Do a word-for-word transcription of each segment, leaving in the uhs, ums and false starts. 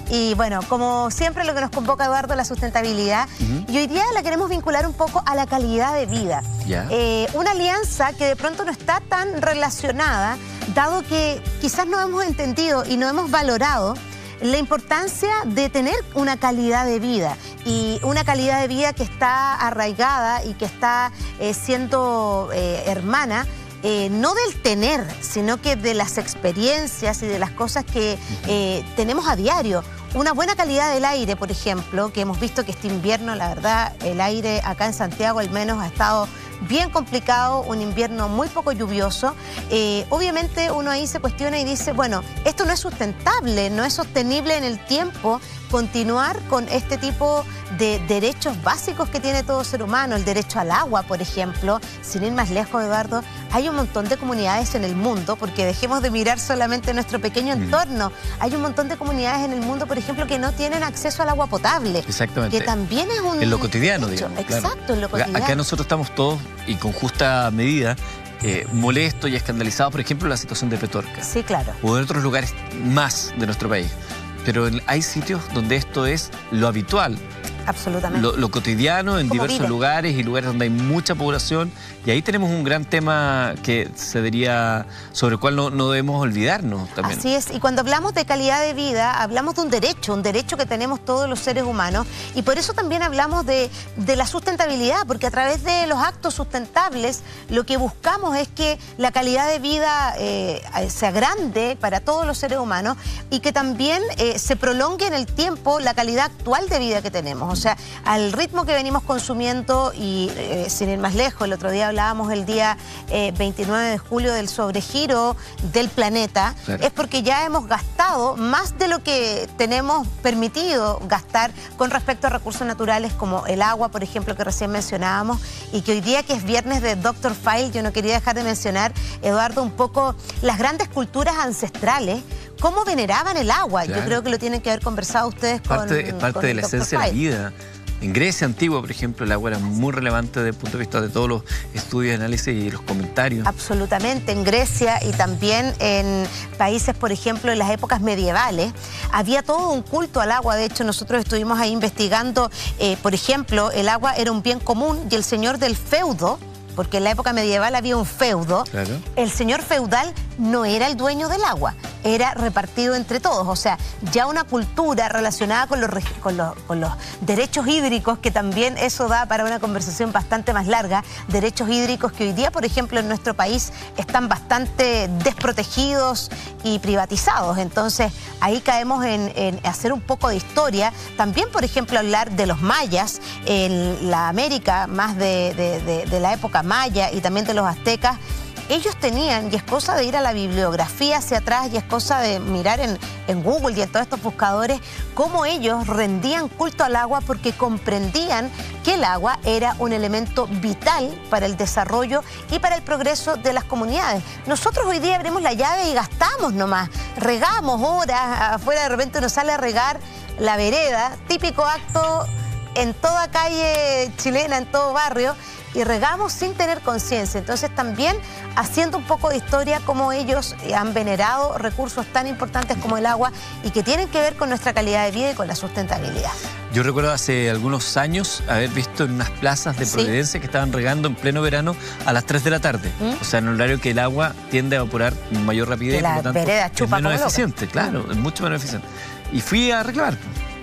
Y bueno, como siempre lo que nos convoca, Eduardo, la sustentabilidad. Uh-huh. Y hoy día la queremos vincular un poco a la calidad de vida. Yeah. Eh, una alianza que de pronto no está tan relacionada, dado que quizás no hemos entendido y no hemos valorado la importancia de tener una calidad de vida, y una calidad de vida que está arraigada y que está eh, siendo eh, hermana, eh, no del tener, sino que de las experiencias y de las cosas que eh, tenemos a diario. Una buena calidad del aire, por ejemplo, que hemos visto que este invierno, la verdad, el aire acá en Santiago al menos ha estado bien complicado, un invierno muy poco lluvioso. Eh, obviamente uno ahí se cuestiona y dice, bueno, esto no es sustentable, no es sostenible en el tiempo continuar con este tipo de derechos básicos que tiene todo ser humano. El derecho al agua, por ejemplo. Sin ir más lejos, Eduardo, hay un montón de comunidades en el mundo, porque dejemos de mirar solamente nuestro pequeño entorno. Hay un montón de comunidades en el mundo, por ejemplo, que no tienen acceso al agua potable. Exactamente. Que también es un... En lo cotidiano, hecho. digamos. Exacto, claro. en lo cotidiano. Acá nosotros estamos todos, y con justa medida, eh, molestos y escandalizados, por ejemplo, la situación de Petorca. Sí, claro. O en otros lugares más de nuestro país. Pero hay sitios donde esto es lo habitual. Absolutamente. Lo, lo cotidiano en diversos vive? lugares y lugares donde hay mucha población. Y ahí tenemos un gran tema que se diría, sobre el cual no, no debemos olvidarnos también. Así es. Y cuando hablamos de calidad de vida, hablamos de un derecho, un derecho que tenemos todos los seres humanos. Y por eso también hablamos de, de la sustentabilidad, porque a través de los actos sustentables lo que buscamos es que la calidad de vida eh, sea grande para todos los seres humanos, y que también eh, se prolongue en el tiempo la calidad actual de vida que tenemos. O sea, al ritmo que venimos consumiendo, y eh, sin ir más lejos, el otro día hablábamos el día eh, veintinueve de julio del sobregiro del planeta, claro. Es porque ya hemos gastado más de lo que tenemos permitido gastar con respecto a recursos naturales como el agua, por ejemplo, que recién mencionábamos, y que hoy día, que es viernes de doctor File, yo no quería dejar de mencionar, Eduardo, un poco las grandes culturas ancestrales, cómo veneraban el agua. Claro. Yo creo que lo tienen que haber conversado ustedes con parte, Es parte con de la esencia de la vida. En Grecia antigua, por ejemplo, el agua era muy relevante desde el punto de vista de todos los estudios, análisis y los comentarios. Absolutamente. En Grecia y también en países, por ejemplo, en las épocas medievales, había todo un culto al agua. De hecho, nosotros estuvimos ahí investigando, eh, por ejemplo, el agua era un bien común, y el señor del feudo, porque en la época medieval había un feudo, claro. El señor feudal no era el dueño del agua, era repartido entre todos. O sea, ya una cultura relacionada con los, con los, con los derechos hídricos, que también eso da para una conversación bastante más larga, derechos hídricos que hoy día, por ejemplo, en nuestro país están bastante desprotegidos y privatizados. Entonces, ahí caemos en, en hacer un poco de historia. También, por ejemplo, hablar de los mayas, en la América más de, de, de, de la época maya, y también de los aztecas. Ellos tenían, y es cosa de ir a la bibliografía hacia atrás, y es cosa de mirar en, en Google y en todos estos buscadores, cómo ellos rendían culto al agua, porque comprendían que el agua era un elemento vital para el desarrollo y para el progreso de las comunidades. Nosotros hoy día abrimos la llave y gastamos nomás, regamos horas, afuera de repente nos sale a regar la vereda, típico acto en toda calle chilena, en todo barrio, y regamos sin tener conciencia. Entonces, también haciendo un poco de historia, cómo ellos han venerado recursos tan importantes como el agua, y que tienen que ver con nuestra calidad de vida y con la sustentabilidad. Yo recuerdo hace algunos años haber visto en unas plazas de Providencia, ¿sí?, que estaban regando en pleno verano a las tres de la tarde. ¿Mm? O sea, en un horario que el agua tiende a evaporar con mayor rapidez, la por lo tanto, vereda chupa es menos como eficiente, loca. claro, ¿Mm? es mucho menos eficiente. Y fui a reclamar.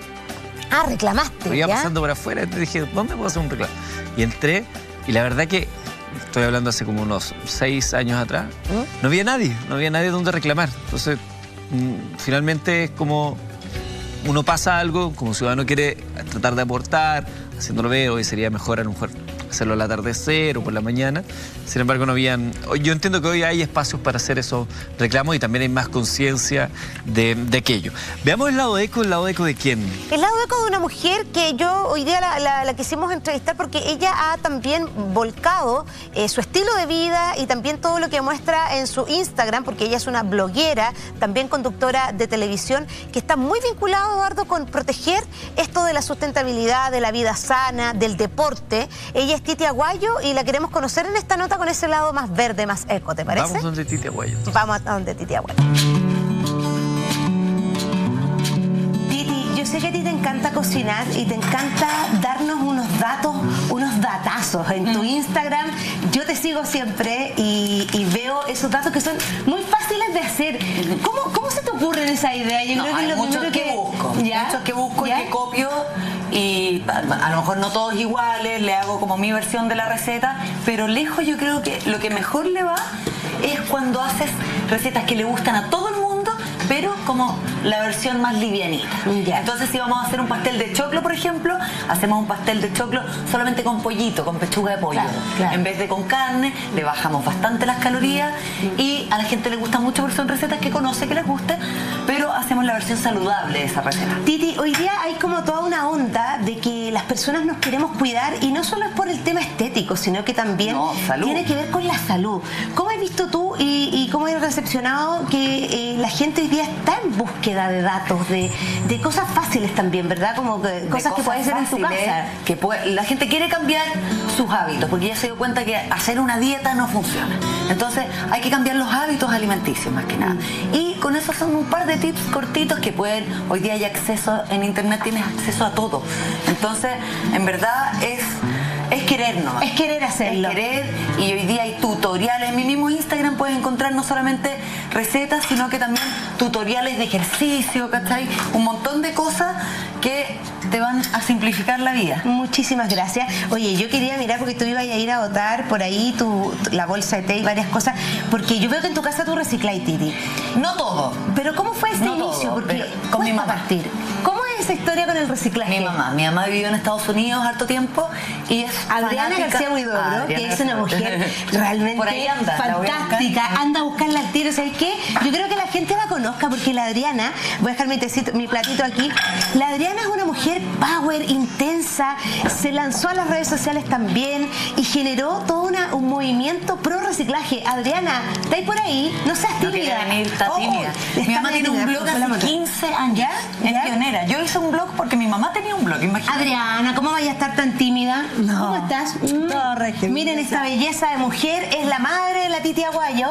Ah, reclamaste. Iba ¿ya? pasando por afuera y dije, ¿dónde puedo hacer un reclamo? Y entré, y la verdad que, estoy hablando hace como unos seis años atrás, ¿Mm? no había nadie, no había nadie donde reclamar. Entonces, mmm, finalmente es como uno pasa algo, como ciudadano quiere tratar de aportar, haciéndolo ver, hoy sería mejor a lo mejor hacerlo al atardecer o por la mañana. Sin embargo, no habían... Yo entiendo que hoy hay espacios para hacer esos reclamos, y también hay más conciencia de, de aquello. Veamos el lado eco. ¿El lado eco de quién? El lado eco de una mujer que yo hoy día la, la, la quisimos entrevistar, porque ella ha también volcado eh, su estilo de vida y también todo lo que muestra en su Instagram, porque ella es una bloguera, también conductora de televisión, que está muy vinculado, Eduardo, con proteger esto de la sustentabilidad, de la vida sana, del deporte. Ella es Titi Aguayo, y la queremos conocer en esta nota con ese lado más verde, más eco, ¿te parece? Vamos donde Titi Aguayo. Vamos a donde Titi Aguayo. Titi yo sé que a ti te encanta cocinar y te encanta darnos unos datos, unos datazos. En tu Instagram yo te sigo siempre y, y veo esos datos que son muy fáciles de hacer. ¿Cómo, cómo se te ocurre esa idea? Yo no, creo que hay lo muchos primero que, que busco, ¿ya? muchos que busco ¿ya? y que copio y a, a lo mejor no todos iguales, le hago como mi versión de la receta, pero lejos yo creo que lo que mejor le va es cuando haces recetas que le gustan a todo el mundo, pero como la versión más livianita. Ya. Entonces, si vamos a hacer un pastel de choclo, por ejemplo, hacemos un pastel de choclo solamente con pollito, con pechuga de pollo. Claro, claro. En vez de con carne, le bajamos bastante las calorías mm. y a la gente le gusta mucho porque son recetas que conoce, que les gusta, pero hacemos la versión saludable de esa receta. Titi, hoy día hay como toda una onda de que las personas nos queremos cuidar y no solo es por el tema estético, sino que también no, tiene que ver con la salud. ¿Cómo has visto tú y, y cómo has recepcionado que eh, la gente hoy día está en búsqueda de datos, de, de cosas fáciles también, ¿verdad? Como que, cosas, cosas que puedes hacer en tu casa. Que puede, la gente quiere cambiar sus hábitos porque ya se dio cuenta que hacer una dieta no funciona. Entonces hay que cambiar los hábitos alimenticios más que nada. Mm. Y con eso son un par de tips cortitos que pueden, hoy día hay acceso, en internet tienes acceso a todo. Entonces, en verdad es... Es querer nomás. Es querer hacerlo. Es querer, y hoy día hay tutoriales. En mi mismo Instagram puedes encontrar no solamente recetas, sino que también tutoriales de ejercicio, ¿cachai? Un montón de cosas que te van a simplificar la vida. Muchísimas gracias. Oye, yo quería mirar porque tú ibas a ir a botar por ahí tu, la bolsa de té y varias cosas, porque yo veo que en tu casa tú recicláis, Titi. No todo. Pero ¿cómo fue ese no inicio? Todo, porque con mi mamá. Partir. ¿Cómo es esa historia con el reciclaje? Mi mamá. Mi mamá vivió en Estados Unidos harto tiempo y es Adriana fanática. García Huidobro, ah, que es una mujer realmente por ahí anda, fantástica. A anda a buscarla al tiro. ¿Sabes qué? Yo creo que la gente la conozca porque la Adriana, voy a dejar mi, tecito, mi platito aquí, la Adriana es una mujer power, intensa, se lanzó a las redes sociales también y generó todo una, un movimiento pro reciclaje. Adriana, ¿estáis por ahí? No seas tímida. No quiere venir, está oh, tímida. Oh, mi mamá tiene un blog hace quince años. ¿Ya? Es ¿Ya? pionera. Yo hice un blog porque mi mamá tenía un blog, imagínate. Adriana, ¿cómo vaya a estar tan tímida? No. ¿Cómo estás? Todo recto. Miren esta belleza de mujer, es la madre de la Titi Aguayo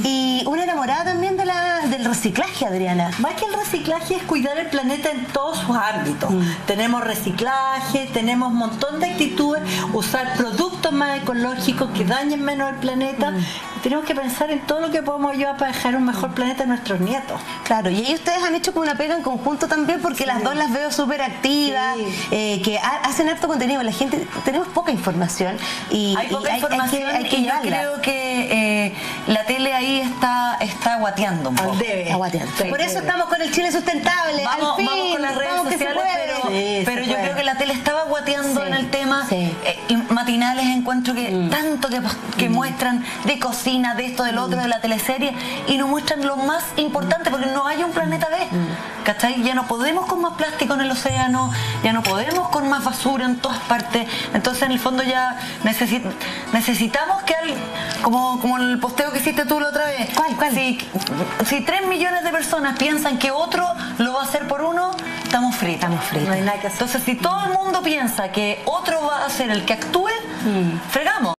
y una enamorada también de la, del reciclaje, Adriana. Más que el reciclaje es cuidar el planeta en todos sus ámbitos. Mm. Tenemos reciclaje, tenemos un montón de actitudes, usar productos más ecológicos que dañen menos el planeta. Mm. Tenemos que pensar en todo lo que podemos ayudar para dejar un mejor planeta a nuestros nietos. Claro, y ahí ustedes han hecho como una pega en conjunto también porque sí. Las dos las veo súper activas, sí. eh, que ha, hacen harto contenido. La gente, tenemos poca información y hay poca y información hay, hay que, hay que y yo creo que eh, la tele ahí está, está guateando un poco. Debe. Está guateando. Sí, Por eso debe. Estamos con el Chile Sustentable. Vamos, al fin, vamos con las redes sociales, pero, sí, pero yo puede. creo que la tele estaba guateando sí. en el tema. Sí. Eh, y matinales encuentro que mm. tanto que, que mm. muestran de cocina, de esto, del otro, de la teleserie, y no muestran lo más importante porque no hay un planeta B. Mm. ¿Cachai? Ya no podemos con más plástico en el océano, ya no podemos con más basura en todas partes. Entonces, en el fondo, ya necesit necesitamos que alguien, como, como el posteo que hiciste tú la otra vez. ¿Cuál? ¿Cuál? Si, si tres millones de personas piensan que otro lo va a hacer por uno, estamos fritos. Estamos fritos. No hay nada que hacer. Entonces, si todo el mundo piensa que otro va a ser el que actúe, mm. fregamos.